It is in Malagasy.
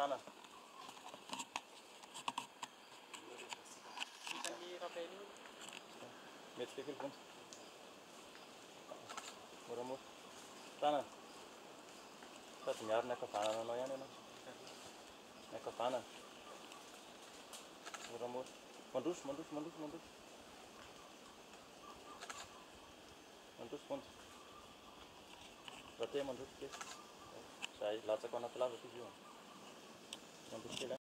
tanana. Mety feky vonjy. Moramora. Tanana. Sady miaro ny ankavanana anao ihany ianao. Ny ankavanana. Moramora. Mandroso, mandroso, mandroso, mandroso. Mandroso vonjy. Raha te mandroso kely. Zay latsaka ao anaty lavaka izy io. Mandroso kely.